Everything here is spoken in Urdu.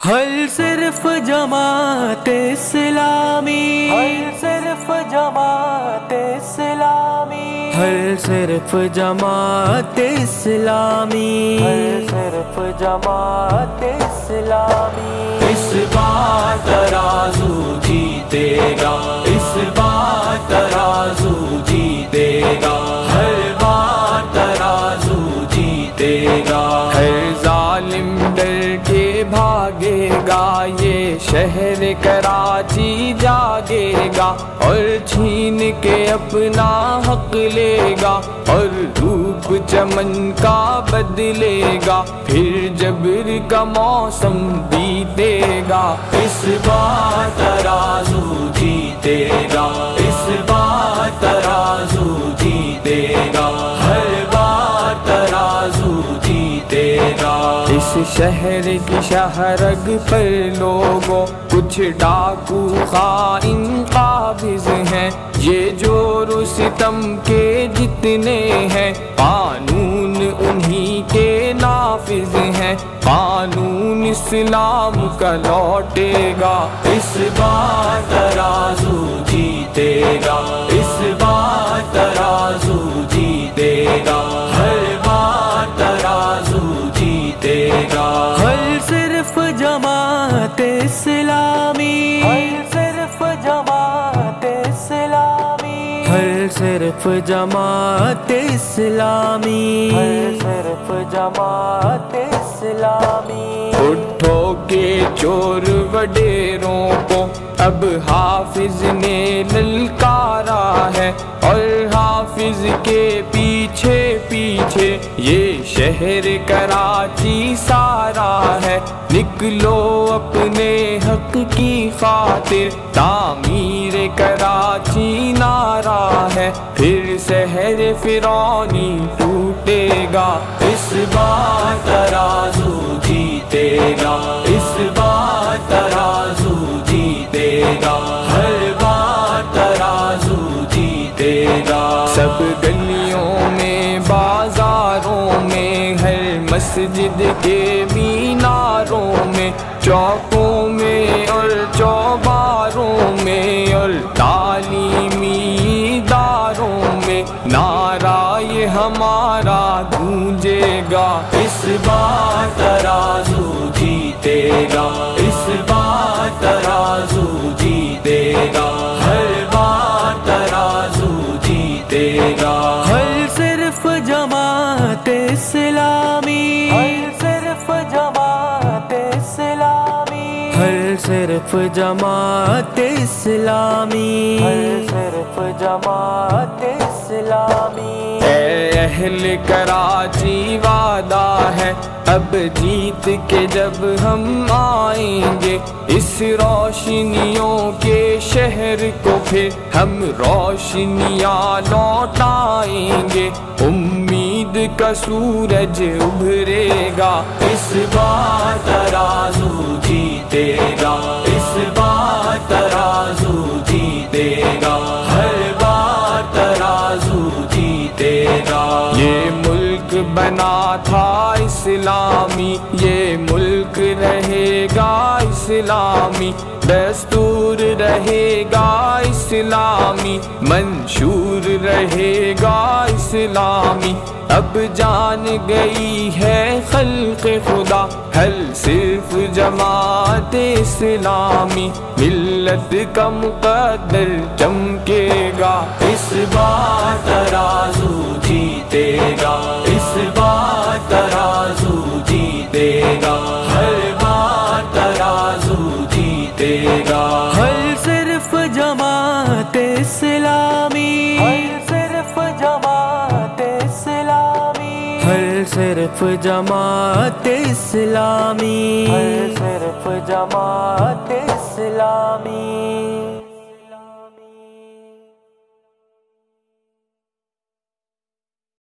ہر صرف جماعت اسلامی، ہر صرف جماعت اسلامی، ہر صرف جماعت اسلامی، ہر صرف جماعت اسلامی۔ اس بار ترازو جیتے گا، اس بار ترازو جیتے گا، ہر بار ترازو جیتے گا۔ ہر ظالم ڈر کے بھاگے گا، یہ شہر کراچی جاگے گا، اور چھین کے اپنا حق لے گا، اور روپ چمن کا بدلے گا، پھر جبر کا موسم بیتے گا۔ اس بار ترازو جیتے گا، اس بار ترازو جیتے گا، ہر بار ترازو جیتے گا۔ اس شہر کی شہرگ پر لوگوں کچھ ڈاکو خائن قابض ہیں، یہ جور و ستم کے جتنے ہیں قانون انہی کے نافذ ہیں، قانون اسلام کا لوٹے گا۔ اس بار ترازو جیتے گا، اس بار ترازو جیتے گا، ہر بار ترازو جیتے گا۔ ہر صرف جماعت اسلامی، ہر صرف جماعت اسلامی، ہر صرف جماعت اسلامی، ہر صرف جماعت اسلامی۔ اٹھو کے چور وڈیروں کو اب حافظ نے للکارا ہے، اور حافظ کے پیچھے پیچھے یہ شہر کراچی سارا ہے۔ نکلو اپنے حق کی خاطر، تعمیر کراچی نعرہ ہے، پھر شہر فرعونی ٹوٹے گا۔ اس بار ترازو جیتے گا، اس بار ترازو جیتے گا، ہر بار ترازو جیتے گا۔ سب گلیوں میں بازاروں میں، ہر مسجد کے میناروں میں، چوکوں میں اور چوباروں میں، اور تعلیمی اداروں میں نعرہ یہ ہمارا گونجے گا۔ اس بار ترازو جیتے گا، اس بار ترازو جیتے گا، ہر بار ترازو جیتے گا۔ ہر صرف جماعت اسلامی، ہر صرف جماعت اسلامی، ہر صرف جماعت اسلامی، ہر صرف جماعت اسلامی۔ اے اہل کراچی وعدہ ہے، اب جیت کے جب ہم آئیں گے اس روشنیوں کے شہر کو، پھر ہم روشنیاں لوٹائیں گے، امید کا سورج ابھرے گا۔ اس بار ترازو جیتے گا، اس بار ترازو جیتے گا، ہر بار ترازو جیتے گا۔ یہ ملک بنا تھا اسلامی، یہ ملک رہے گا اسلامی، دستور رہے گا اسلامی، منشور رہے گا اسلامی۔ اب جان گئی ہے خلق خدا، حل صرف جماعت اسلامی، ملت کا مقدر چمکے گا۔ اس بار ترازو جیتے گا، اس بار ترازو جیتے گا، ہر بار ترازو جیتے گا۔ ہر صرف جماعت اسلامی، ہر صرف جماعت اسلامی، ہر صرف جماعت اسلامی، ہر صرف جماعت اسلامی۔